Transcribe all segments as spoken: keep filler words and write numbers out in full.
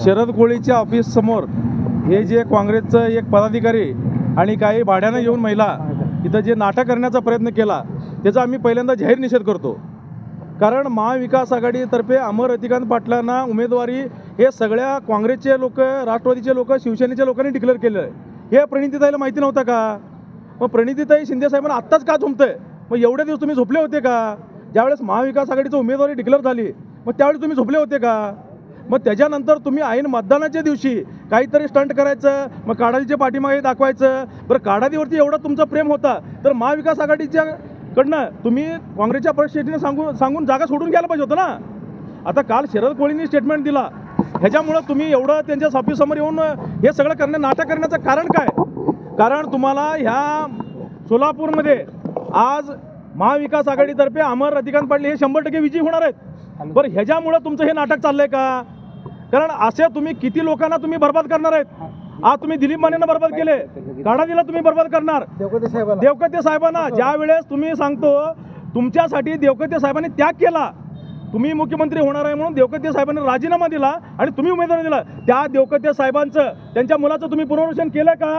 Sharad कोळीच्या office समोर हे जे काँग्रेसचं एक पदाधिकारी आणि काही भाड्यानं येऊन महिला इथं जे नाटक करण्याचा प्रयत्न केला त्याचा आम्ही पहिल्यांदा जाहीर निषेध करतो. कारण महाविकास आघाडीतर्फे अमर रतिकांत पाटलांना उमेदवारी हे सगळ्या काँग्रेसचे लोक, राष्ट्रवादीचे लोक, शिवसेनेच्या लोकांनी डिक्लेअर केलं आहे. हे प्रणितीताईला माहिती नव्हतं का? मग प्रणितीताई शिंदे साहेबांना आत्ताच का झोपतंय? मग एवढे दिवस तुम्ही झोपले होते का? ज्यावेळेस महाविकास आघाडीची उमेदवारी डिक्लेअर झाली मग त्यावेळेस तुम्ही झोपले होते का? मग त्याच्यानंतर तुम्ही ऐन मतदानाच्या दिवशी काहीतरी स्टंट करायचं, मग काडालीच्या पाठीमागे दाखवायचं. बरं, काडालीवरती एवढं तुमचं प्रेम होता तर महाविकास आघाडीच्या कडनं तुम्ही काँग्रेसच्या परिस्थितीने सांगून सांगून जागा सोडून घ्यायला पाहिजे होतं ना. आता काल शरद कोळींनी स्टेटमेंट दिला, ह्याच्यामुळं तुम्ही एवढं त्यांच्या ऑफिससमोर येऊन हे सगळं करणे नाटक करण्याचं कारण काय? कारण तुम्हाला ह्या सोलापूरमध्ये आज महाविकास आघाडीतर्फे अमर रतिकांत पाटील हे शंभर टक्के विजयी होणार आहेत. बरं, ह्याच्यामुळं तुमचं हे नाटक चाललंय का? कारण असे तुम्ही किती लोकांना तुम्ही बर्बाद करणार आहेत? आज तुम्ही दिलीप मानेंना बर्बाद केले, काडादीला तुम्ही बर्बाद करणार, देवकते साहेबांना. ज्या वेळेस तुम्ही सांगतो तुमच्यासाठी देवकते साहेबांनी त्याग केला, तुम्ही मुख्यमंत्री होणार आहे म्हणून देवकते साहेबांनी राजीनामा दिला आणि तुम्ही उमेदवारी दिला, त्या देवकते साहेबांचं त्यांच्या मुलाचं तुम्ही पुनर्वसन केलं का?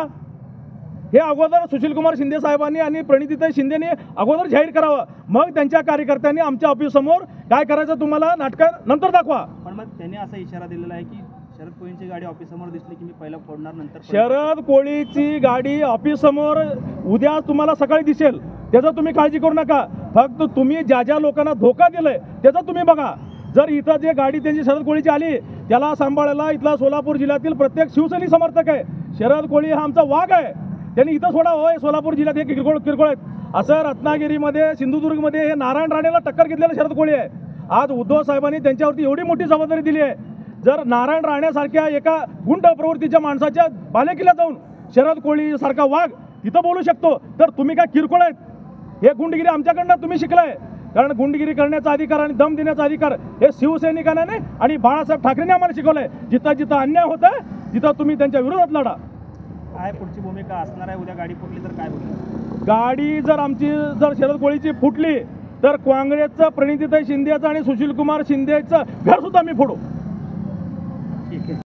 हे अगोदर सुशीलकुमार शिंदे साहेबांनी आणि प्रणितीताई शिंदेने अगोदर जाहीर करावं, मग त्यांच्या कार्यकर्त्यांनी आमच्या ऑफिससमोर काय करायचं तुम्हाला नाटक नंतर दाखवा. पण मग त्यांनी असा इशारा दिलेला आहे की शरद कोळींची गाडी ऑफिससमोर दिसली की मी पहिला फोडणार, नंतर शरद कोळीची गाडी ऑफिससमोर उद्या तुम्हाला सकाळी दिसेल, त्याचं तुम्ही काळजी करू नका. फक्त तुम्ही ज्या ज्या लोकांना धोका दिलाय त्याचं तुम्ही बघा. जर इथं जे गाडी त्यांची शरद कोळीची आली त्याला सांभाळायला इथला सोलापूर जिल्ह्यातील प्रत्येक शिवसैनिक समर्थक आहे. शरद कोळी हा आमचा वाघ आहे, त्यांनी इथं सोडा. होय, सोलापूर जिल्ह्यात हे किरकोळ किरकोळ आहेत असं रात्नागिरीमध्ये, सिंधुदुर्गमध्ये हे नारायण राणेला टक्कर घेतलेलं शरद कोळी आहे. आज उद्धव साहेबांनी त्यांच्यावरती एवढी मोठी जबाबदारी दिली आहे. जर नारायण राणेसारख्या एका गुंड प्रवृत्तीच्या माणसाच्या बालेकिल्ल्यात जाऊन शरद कोळी सारखा वाघ तिथं बोलू शकतो तर तुम्ही काय किरकोळ आहेत? हे गुंडगिरी आमच्याकडनं तुम्ही शिकलाय. कारण गुंडगिरी करण्याचा अधिकार आणि दम देण्याचा अधिकार हे शिवसैनिकांनी आणि बाळासाहेब ठाकरेंनी आम्हाला शिकवलंय. जिथं जिथं अन्याय होतं तिथं तुम्ही त्यांच्या विरोधात लढा. काय पुढची भूमिका असणार आहे? उद्या गाडी फुटली तर काय होईल? गाडी जर आमची जर शरद कोळीची फुटली तर काँग्रेसचं, प्रणितीताई शिंदेचं आणि सुशीलकुमार शिंदेचं घर सुद्धा आम्ही फोडू. ठीक आहे.